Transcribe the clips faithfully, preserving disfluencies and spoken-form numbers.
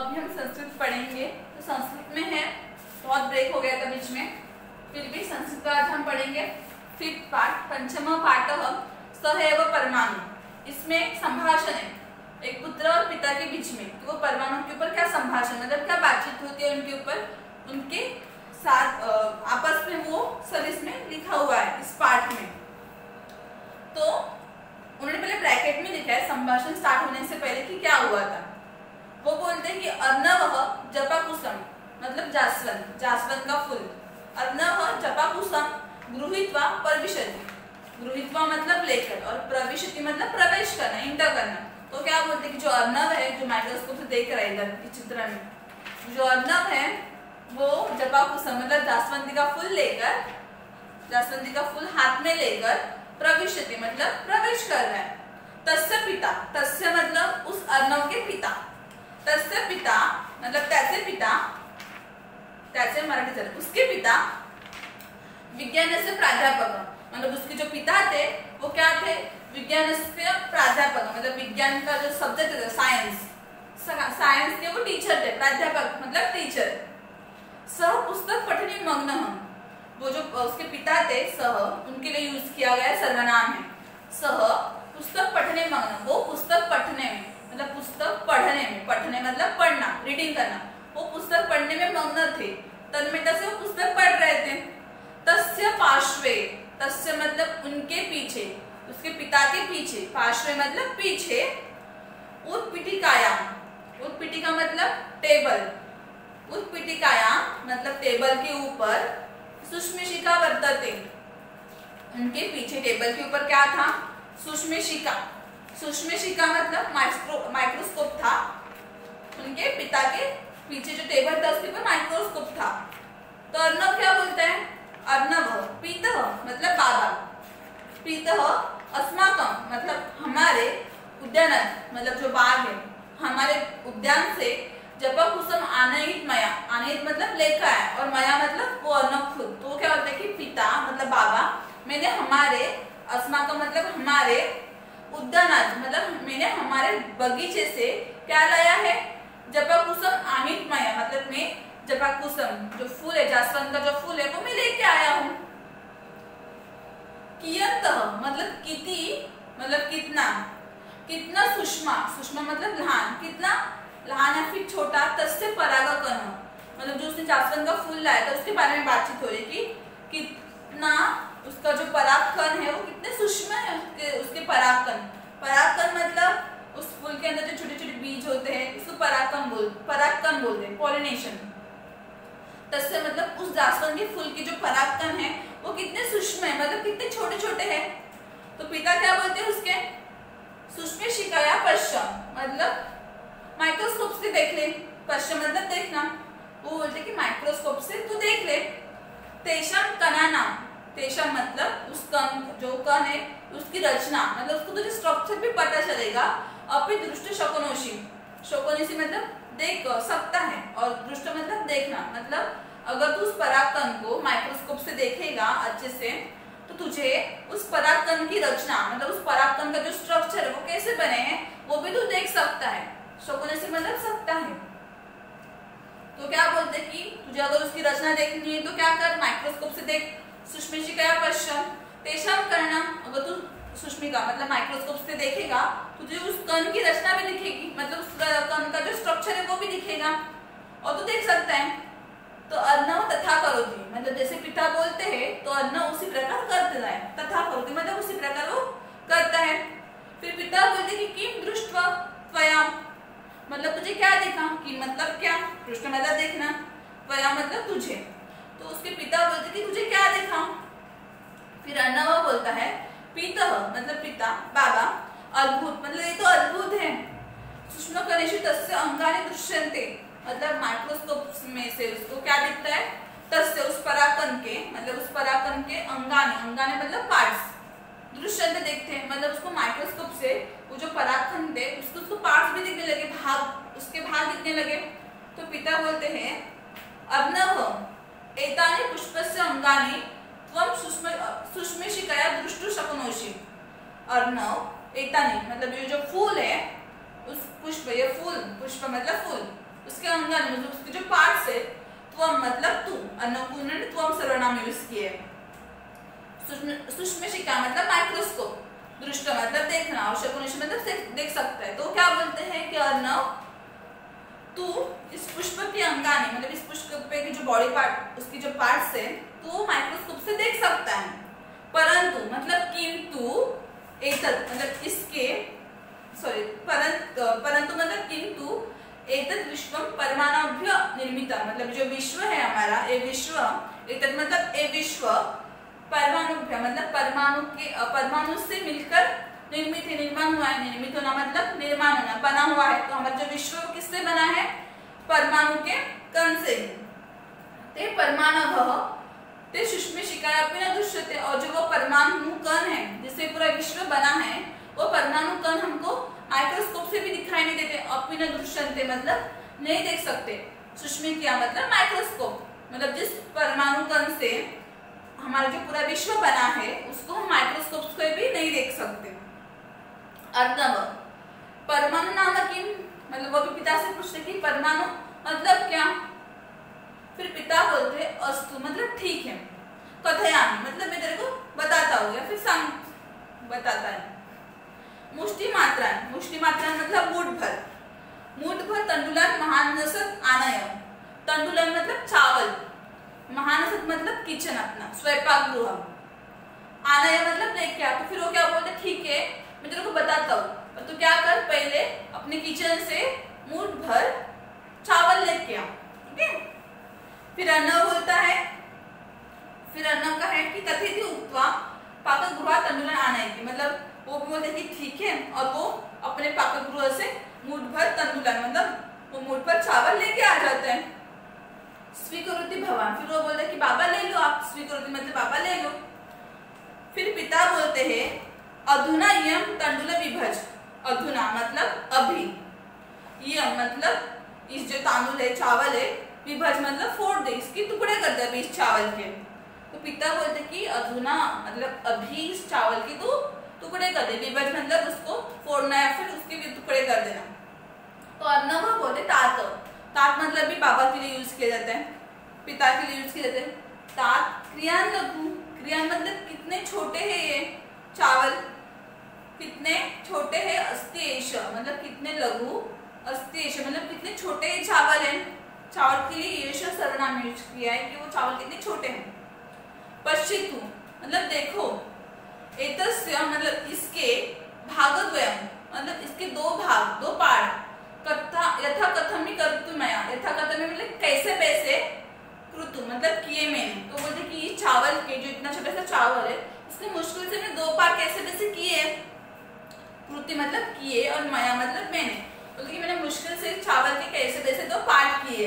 अभी हम संस्कृत पढ़ेंगे। तो संस्कृत में है, बहुत ब्रेक हो गया था बीच में, फिर भी संस्कृत का आज हम पढ़ेंगे। फिफ्थ पार्ट, पंचम पाठ सहैव परमाणु। इसमें संभाषण है एक पुत्र और पिता के बीच में, तो वो परमाणु के ऊपर क्या संभाषण मतलब क्या बातचीत होती है उनके ऊपर, उनके साथ आपस में, वो सब इसमें लिखा हुआ है इस पाठ में। तो उन्होंने पहले ब्रैकेट में लिखा है संभाषण स्टार्ट होने से पहले कि क्या हुआ था। वो बोलते हैं कि अर्णव जपाकुसुम मतलब जासवंत, जासवंत का फूल। अर्णव जपाकुसुम गृहीत्वा प्रविशति, गृहीत्वा मतलब लेकर, और प्रविशति मतलब प्रवेश करना, इंटर करना। तो क्या बोलते हैं कि जो अर्णव है, जो माइक्रोस्कोप से देख रहा है इधर इस चित्र में, जो अर्णव है वो जपाकुसुम मतलब जासवंती का फूल लेकर, जासवंती का फूल हाथ में लेकर प्रविशति मतलब प्रवेश कर रहा है। तस्य पिता, तस्य मतलब उस अर्णव के पिता, तस्य पिता मतलब त्याचे पिता, त्याचे मराठी झाले, उसके पिता विज्ञान से प्राध्यापक मतलब उसके जो पिता थे वो क्या थे, विज्ञान से प्राध्यापक मतलब विज्ञान का जो सब्जेक्ट है साइंस, साइंस के वो टीचर थे, प्राध्यापक मतलब टीचर। सह पुस्तक पठनी मग्न, वो जो उसके पिता थे सह, उनके लिए यूज किया गया सर्वनाम है। सह पुस्तक पठने मग्न, वो पुस्तक पढ़ने में मतलब पुस्तक पढ़ने में, पढ़ने मतलब पढ़ना, रीडिंग करना, वो पुस्तक पढ़ने में मग्न थे, तन्मयता से वो पुस्तक पढ़ रहे थे। तस्य पार्श्वे, तस्य मतलब उनके पीछे, उसके पिता के पीछे, पार्श्वे मतलब पीछे, उत्पीठिकायाम, उत्पीठिका मतलब टेबल, उत्पीठिकायाम मतलब टेबल के ऊपर, सुष्मिशिका वर्तते, उनके पीछे टेबल के ऊपर क्या था, सुष्मिशिका, सुष्मिशिका मतलब माइक्रो माइक्रोस्कोप था, उनके पिता के पीछे जो टेबल था उसके ऊपर माइक्रोस्कोप था। तो अर्णव क्या बोलता है, अर्णव पितः मतलब बाबा, पितः अस्माकं मतलब हमारे, उद्यान मतलब जो बाग है, हमारे उद्यान से जपाकुसुम आनयित मया, आनयित मतलब लेकर है, और मया मतलब वो अर्णव खुद। तो क्या होता है कि पिता मतलब बाबा, मैंने हमारे, अस्माकं मतलब हमारे, उद्यानात मतलब मैंने हमारे बगीचे से क्या लाया है, जपाकुसुम आनयित मया मतलब मैं जपाकुसुम जो फूल है, जासवंत का जो फूल है वो मैं लेके आया हूँ। कियन्तः मतलब किति मतलब कितना, कितना सुष्मा, सुष्मा मतलब लहान, कितना लहान या फिर छोटा, तस्य परागकण मतलब जो उसने जासवंत का फूल लाया था उसके बारे में बातचीत हो रही कि कितना उसका जो परागकण है वो कितने सूक्ष्म है, उसके उसके परागकण, परागकण मतलब उस फूल के अंदर जो छोटे छोटे बीज होते हैं उसको परागकण बोल परागकण बोलते हैं, पॉलिनेशन। तस्य मतलब उस जासवंत के फूल के जो परागकण है वो कितने सूक्ष्म है मतलब कितने छोटे छोटे हैं। तो पिता क्या बोलते हैं उसके, सुष्मिशिकाया पश्यम मतलब माइक्रोस्कोप से देख ले, पश्चिम मतलब देखना, वो बोलते कि माइक्रोस्कोप से तू देख ले। तेषाम कणाना, तेषाम मतलब उस कण, जो कण है उसकी रचना मतलब उसको तुझे स्ट्रक्चर भी पता चलेगा। अपि दृष्ट शकुनोषि, शकुनोषि मतलब देख सकता है, और दृष्ट मतलब देखना, मतलब अगर तू उस परागकण को माइक्रोस्कोप से देखेगा अच्छे से तो तुझे उस परागकण की रचना मतलब उस परागकण का जो स्ट्रक्चर है वो कैसे बने हैं वो भी तू देख सकता है। शकुनोषि मतलब सकता है। तो क्या बोलते कि तुझे अगर उसकी रचना देखनी है तो क्या कर, माइक्रोस्कोप से देख। सुष्मिशिका पश्यम तेषाम करणम, अगर तू सुष्मिका मतलब माइक्रोस्कोप से देखेगा तुझे उस कण की रचना भी दिखेगी, मतलब उस कण का जो स्ट्रक्चर है वो भी दिखेगा और तू देख सकता है। तो अर्णव तथा करोति मतलब जैसे पिता बोलते हैं तो अर्णव उसी प्रकार करता है, तथा करोति मतलब उसी प्रकार वो करता है। फिर पिता बोलते कि किम दृष्ट्वा त्वया मतलब तुझे क्या देखा, कि मतलब क्या, दृष्ट मतलब देखना, त्वया मतलब तुझे। तो उसके पिता बोलते कि तुझे क्या देखा। फिर अर्णव बोलता है पितः मतलब पिता, बाबा, अद्भुत मतलब ये तो अद्भुत है। सूक्ष्म कणेषु तस्य अंगानि दृश्यन्ते मतलब माइक्रोस्कोप में से उसको क्या दिखता है, तस्य उस परागकण के मतलब उस परागकण के अंगानि, अंगानि मतलब पार्ट्स, दृश्यन्ते देखते हैं मतलब उसको माइक्रोस्कोप से वो जो परागकण थे उसको उसको पार्ट्स भी दिखने लगे, भाग, उसके भाग दिखने लगे। तो पिता बोलते हैं अर्णव एतानि पुष्पस्य अंगानि त्वं सुष्मिशिकया दृष्टुं शक्नोषि। अर्णव एतानि मतलब ये जो फूल है उस पुष्प, ये फूल, पुष्प मतलब फूल, उसके अंगाने मतलब उसके जो पार्ट्स है, त्वम मतलब तू, अन्नपूर्ण ने त्वम सर्वनाम यूज किए। सूक्ष्मशिका मतलब माइक्रोस्कोप, दृष्ट मतलब देखना, और शकुनिश मतलब देख सकता है। तो क्या बोलते हैं कि अर्णव तू इस पुष्प के अंगाने मतलब इस पुष्प पे की जो बॉडी पार्ट उसकी जो पार्ट्स है तो माइक्रोस्कोप से देख सकता है, परंतु मतलब किंतु एतत् मतलब इसके सॉरी परंतु परंतु मतलब किंतु एतत् विश्वम परमाणुभ्य निर्मित मतलब जो विश्व है हमारा ये विश्व, एतत् मतलब ये विश्व परमाणुभ्य मतलब परमाणु के परमाणु से मिलकर निर्मित है, निर्माण हुआ है। निर्मित होना मतलब निर्माण होना, बना हुआ है। तो हमारा जो विश्व किससे बना है? परमाणु के कण से। ते परमाणु ते सूक्ष्मशिखायापि न दृश्यते, और जो वो परमाणु कण है जिससे पूरा विश्व बना है वो परमाणु कण हमको माइक्रोस्कोप से भी दिखाई नहीं देते। अपि न दृश्यन्ते मतलब नहीं देख सकते। सूक्ष्मशिखा मतलब माइक्रोस्कोप, मतलब जिस परमाणु कण से हमारा जो पूरा विश्व बना है उसको हम माइक्रोस्कोप से भी नहीं देख सकते। अर्णव परमाणु नाम किम मतलब वो भी पिता से पूछते कि परमाणु मतलब क्या? फिर पिता बोलते अस्तु मतलब ठीक है। कथयामि मतलब मैं तेरे को बताता हूँ या फिर संग बताता है। मुष्टि मात्रा, मुष्टि मात्रा मतलब मुठ भर, मुठ भर तंडुलान महानसत आनय। तंडुलान मतलब चावल, महानसत मतलब किचन अपना स्वयंपाक गृह, आनय मतलब लेके आ। तो फिर वो क्या बोलते ठीक है मैं तेरे को बताता हूँ, और तू क्या कर पहले अपने किचन से मुठ भर चावल लेके आ, ठीक है। फिर अर्णव बोलता है, फिर अर्णव का है कि कथित उक्त्वा पाकगृहात् तंडुलान आनयति मतलब वो भी बोलते कि ठीक है, और वो अपने पाकगृह से मुठ भर तंडुलान मतलब वो मुठ भर चावल लेके आ जाते हैं। स्वीकरोति भवान् फिर वो बोलते कि बाबा ले लो आप, स्वीकरोति मतलब बाबा ले लो। फिर पिता बोलते हैं अधुना यम तंडुल विभज, अधुना मतलब अभी, यम मतलब इस जो तांदुल है चावल है, विभज मतलब फोड़ दे, इसके टुकड़े कर दे अभी इस चावल के। तो पिता बोलते कि अधुना मतलब अभी इस चावल के तो टुकड़े कर दे, विभज मतलब उसको फोड़ना या फिर उसके भी टुकड़े कर देना। तो अर्णव बोलते तात, तात मतलब भी बाबा के लिए यूज किया जाता है, पिता के लिए यूज किया जाता है। तात क्रियान लघु, क्रियान मतलब कितने छोटे हैं ये चावल, कितने छोटे हैं। अस्तेश मतलब कितने लघु, अस्तेश मतलब कितने छोटे ये चावल हैं। चावल के लिए येष सर्वनाम यूज किया है कि वो चावल कितने छोटे हैं। पश्चितु मतलब देखो, एतस्य मतलब इसके भागद्वयम मतलब इसके दो भाग दो पार्ट, कथा यथा कथमी कर्तु मया, यथा कथमी मतलब कैसे वैसे, कृतु मतलब किए मैंने। तो बोलते कि ये चावल के जो इतना छोटा सा चावल है इसके मुश्किल से मैं दो पार्ट कैसे वैसे किए, कृति मतलब किए और मया मतलब मैंने, बोलते कि मैंने मुश्किल से चावल के कैसे वैसे दो पार्ट किए।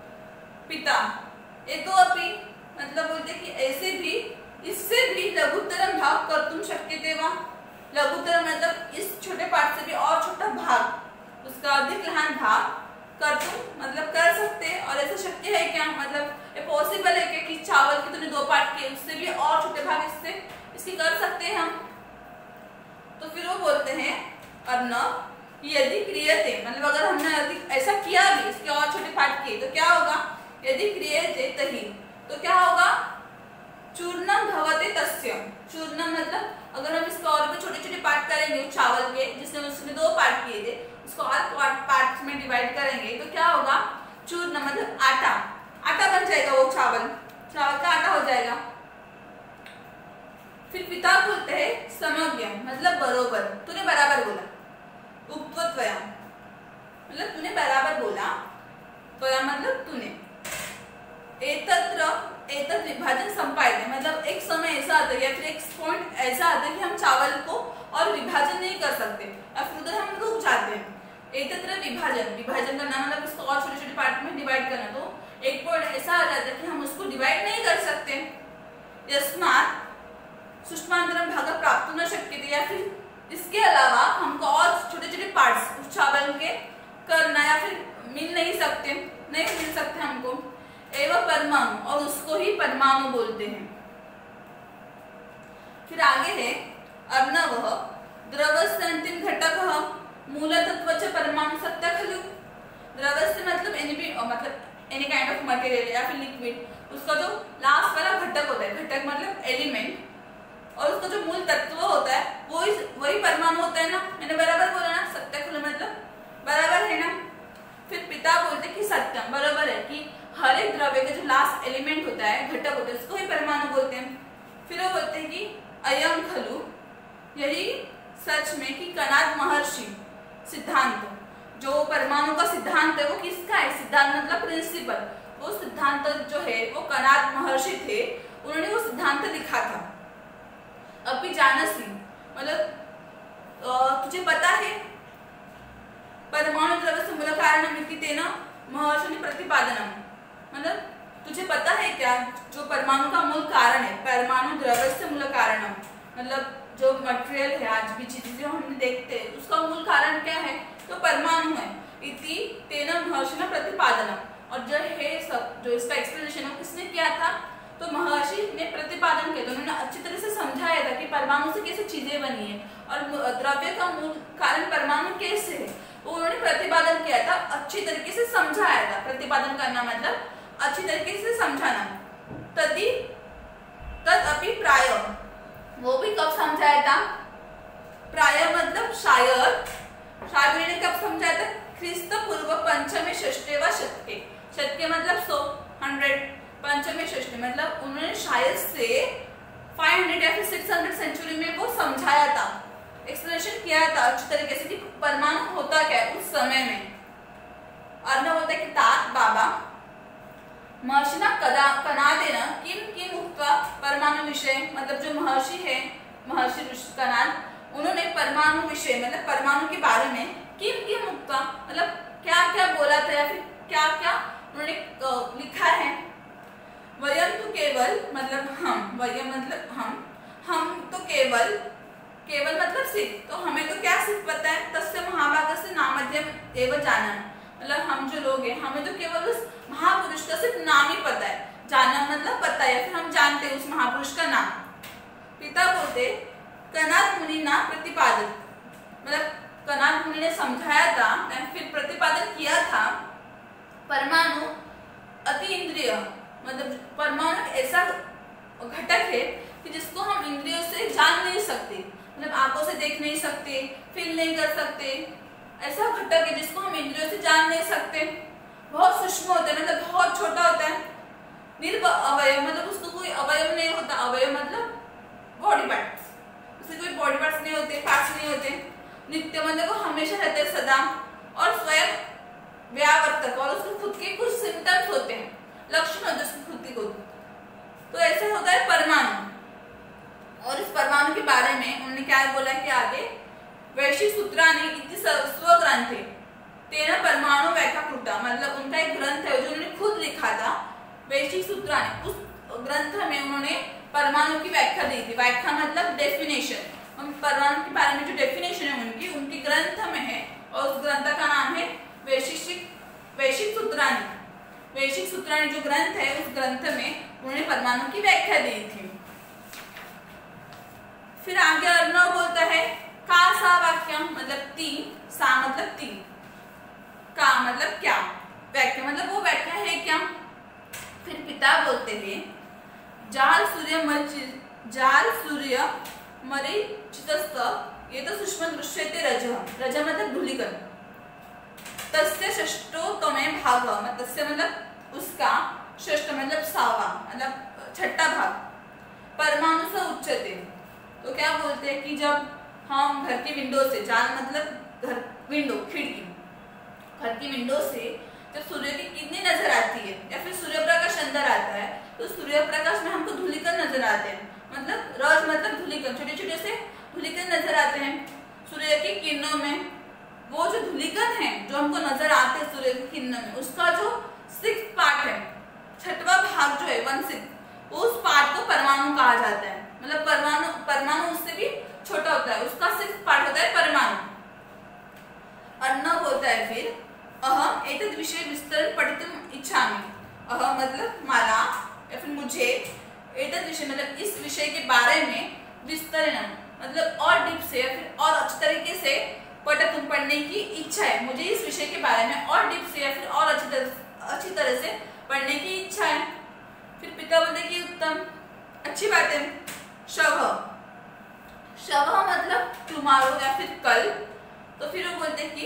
पिता ये तो अपि मतलब बोलते कि ऐसे भी इससे भी लघुतरम भाग कर्तुम शक्यते वा, लघुतरम मतलब इस छोटे पार्ट से भी और छोटा भाग, उसका अधिक लहान भाग कर्तुम मतलब कर सकते हैं। और ऐसा शक्य है क्या मतलब ये पॉसिबल है क्या कि चावल के तूने दो पार्ट किए उससे भी और छोटे भाग इससे इसकी कर सकते हैं हम। तो फिर वो बोलते हैं अर्णव यदि क्रियते मतलब अगर हमने अधिक ऐसा किया भी इसके और छोटे पार्ट किए तो क्या होगा, यदि क्रियते तही तो क्या होगा, चूर्णम भवते तस्य। चूर्णम मतलब अगर हम इसको और भी छोटे छोटे पार्ट करेंगे चावल के जिसने उसने दो पार्ट किए थे उसको और पार्ट में डिवाइड करेंगे तो क्या होगा, चूर्ण मतलब आटा, आटा बन जाएगा, वो चावल चावल का आटा हो जाएगा। फिर पिता बोलते हैं समज्ञ मतलब बरोबर, तूने बराबर बोला। उक्त्वया मतलब तूने बराबर बोला, त्वया मतलब तूने। एतत्र एतत् विभाजन संपाद्य मतलब एक समय ऐसा आता है या फिर एक पॉइंट ऐसा आता है कि हम चावल को और विभाजन नहीं कर सकते या फिर उधर हम रुक जाते हैं। एतत्र विभाजन, विभाजन करना मतलब उसको और छोटे छोटे पार्ट में डिवाइड करना, तो एक पॉइंट ऐसा आ जाता है कि हम उसको डिवाइड नहीं कर सकते। यस्मात् सूक्ष्मांतरम भाग प्राप्त न शक्यते या फिर इसके अलावा हमको और छोटे छोटे पार्ट्स उस चावल के करना या फिर मिल नहीं सकते, नहीं मिल सकते हमको। एवं परमाणु और उसको ही परमाणु बोलते हैं। फिर आगे है अर्णव द्रवस्य अंतिम घटक मूल तत्व च परमाणु सत्य खलु। द्रवस्य मतलब मतलब एनी काइंड ऑफ मटेरियल या फिर लिक्विड, उसका जो लास्ट वाला घटक होता है, घटक मतलब एलिमेंट, और उसका जो मूल तत्व होता है वो इस वही परमाणु होता है ना। मैंने बराबर बोला ना, सत्य खुला मतलब बराबर है ना। फिर पिता बोलते कि सत्यम, बराबर है कि हर एक द्रव्य का जो लास्ट एलिमेंट होता है, घटक होता है, उसको ही परमाणु बोलते हैं। फिर वो बोलते हैं कि अयम खलु, यही सच में कि कणाद महर्षि सिद्धांत, जो परमाणु का सिद्धांत है वो किसका है, सिद्धांत मतलब प्रिंसिपल, वो सिद्धांत जो है वो कणाद महर्षि थे, उन्होंने वो सिद्धांत लिखा था। अभी जानसी मतलब तुझे पता है, परमाणु द्रव्य से मूल कारणम इति तेन महर्षि प्रतिपादनम, मतलब तुझे पता है क्या जो परमाणु का मूल कारण है, परमाणु द्रव्य से मूल कारणम मतलब जो मटेरियल है, आज भी चीजें हम देखते हैं उसका मूल कारण क्या है, तो परमाणु है। इति तेन महर्षि प्रतिपादनम, और जो है सब जो इसका एक्सप्लेनेशन है किसने किया था, तो महर्षि ने प्रतिपादन किया, तो उन्होंने अच्छी तरह से समझाया था कि परमाणु से कैसे चीजें बनी है और द्रव्य का मूल कारण परमाणु कैसे है, वो उन्होंने प्रतिपादन किया था, अच्छी तरीके से समझाया था। प्रतिपादन करना मतलब अच्छी तरीके से समझाना। तदि तद अपि प्राय, वो भी कब समझाया था, प्राय मतलब शायद, शायद उन्होंने कब समझाया था, ख्रीस्त पूर्व पंचमे षष्ठे व शतके, शतके मतलब सौ, हंड्रेड, पंचमे षष्ठी मतलब उन्होंने शायद से पाँच सौ या फिर छह सौ सेंचुरी में वो समझाया था, एक्सप्लेनेशन किया था अच्छी तरीके से कि परमाणु होता क्या है उस समय में। और न होता है कि तात बाबा महर्षिना कदा कनादेन किम किम उक्त्वा परमाणु विषय, मतलब जो महर्षि है महर्षि ऋषि कनाद, उन्होंने परमाणु विषय मतलब परमाणु के बारे में किम किम उक्त्वा मतलब क्या क्या बोला था या फिर क्या क्या उन्होंने लिखा है। वयम तो केवल मतलब हम, वयम मतलब हम, हम तो केवल, केवल मतलब सिर्फ, तो हमें तो क्या सिर्फ पता है, तस्य महाभागस्य नामध्यम एवं जानन, मतलब हम जो लोग हैं हमें तो केवल उस महापुरुष का सिर्फ नाम ही पता है, जानन मतलब पता है, फिर हम जानते हैं उस महापुरुष का नाम। पिता बोलते कनाद मुनि ना प्रतिपादित, मतलब कनाद मुनि ने समझाया था फिर प्रतिपादन किया था, परमाणु अति इंद्रिय मतलब परमाणु ऐसा घटक है कि जिसको हम इंद्रियों से जान नहीं सकते, मतलब आंखों से देख नहीं सकते, फील नहीं कर सकते, ऐसा घटक है जिसको हम इंद्रियों से जान नहीं सकते, बहुत सूक्ष्म होता है मतलब बहुत छोटा होता है। निर्भ अवयव मतलब उसको कोई अवयव नहीं होता, अवयव मतलब बॉडी पार्ट्स, उसके कोई बॉडी पार्ट्स नहीं होते, पार्ट्स नहीं होते। नित्य मतलब वो हमेशा रहते हैं सदा, और स्वयं व्यावर्तक, और उसके खुद के कुछ सिम्टम्स होते हैं, लक्षण होते हैं खुद के खुद, तो ऐसा होता है परमाणु। और इस परमाणु के बारे में उन्होंने क्या बोला कि आगे वैश्विक सूत्राणि इति स्वग्रंथे तेरह परमाणु व्याख्या कृता, मतलब उनका एक ग्रंथ है जो उन्होंने खुद लिखा था, वैश्विक सूत्राणि, उस ग्रंथ में उन्होंने परमाणु की व्याख्या दी थी। व्याख्या मतलब डेफिनेशन, हम परमाणु के बारे में जो डेफिनेशन है उनकी उनकी ग्रंथ में है, और उस ग्रंथ का नाम है वैश्विक वैश्विक सूत्राणि। वैश्विक सूत्राणि जो ग्रंथ है उस ग्रंथ में उन्होंने परमाणु की व्याख्या दी थी। फिर आगे अर्णव बोलता है का सा वाक्यम, मतलब तीन, सा मतलब तीन, का मतलब क्या, व्याख्या मतलब वो व्याख्या है क्या। फिर पिता बोलते हैं जाल सूर्य मरि जाल सूर्य मरीचितस्त ये तो सूक्ष्म दृश्यते रज, रज मतलब धूलिकण, तस्य षष्ठोतमे भाग, मतलब तस्य मतलब उसका, षष्ठ मतलब सावा मतलब छठा भाग, परमाणु से उच्चते, तो क्या बोलते हैं कि जब हम घर की विंडो से, जाल मतलब घर विंडो खिड़की, घर की विंडो से जब सूर्य की किरणें नजर आती है या फिर सूर्य प्रकाश अंदर आता है तो सूर्य प्रकाश में हमको धूलिकण नजर आते हैं, मतलब रज मतलब धूलिकण, छोटे छोटे से धूलिकण नजर आते हैं सूर्य की किरणों में। वो जो धूलिकण है जो हमको नजर आते हैं सूर्य की किरणों में, उसका जो सिक्स पार्ट है, छठवां भाग जो है वन सिक्स, उस पार्ट को परमाणु कहा जाता है, मतलब परमाणु परमाणु उससे भी छोटा होता है, उसका सिक्स पार्ट होता है परमाणु। अर्णव होता है फिर अहम एतद विषय विस्तरण पठितुम इच्छामि, अहम मतलब मला या फिर मुझे, एतद विषय मतलब इस विषय के बारे में, विस्तरण मतलब और डीप से या फिर और अच्छी तरीके से पठितुम पढ़ने की इच्छा है, मुझे इस विषय के बारे में और डीप से या फिर और अच्छी तरह क्या बोलते कि उत्तम, अच्छी बात है। शव, शव मतलब टुमारो या फिर कल, तो फिर वो बोलते कि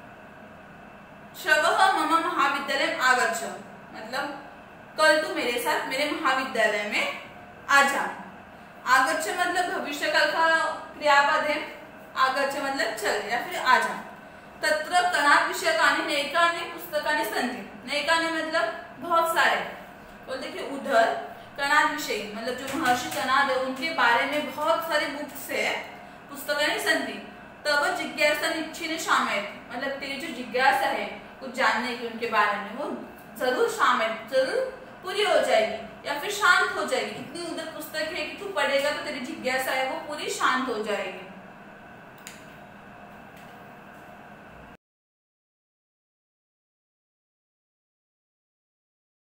शव मम महाविद्यालय आगच्छ, मतलब कल तू मेरे साथ मेरे महाविद्यालय में आ जा। आगच्छ मतलब भविष्य काल का क्रियापद है, आगच्छ मतलब चल या फिर आ जा। तत्र कणाद विषयकानि नैकानि पुस्तकानि सन्ति, नैकानि मतलब बहुत सारे, बोलते कि उधर कणाद विषय मतलब जो महर्षि कणाद है उनके बारे में बहुत सारी बुक्स है, पुस्तकानि सन्ति। तब जिज्ञासा निश्चित शामिल, मतलब तेरी जो जिज्ञासा है कुछ जानने की उनके बारे में वो जरूर शामिल, जरूर पूरी हो जाएगी या फिर शांत हो जाएगी। इतनी उधर पुस्तक है कि तू पढ़ेगा तो तेरी जिज्ञासा है वो पूरी शांत हो जाएगी।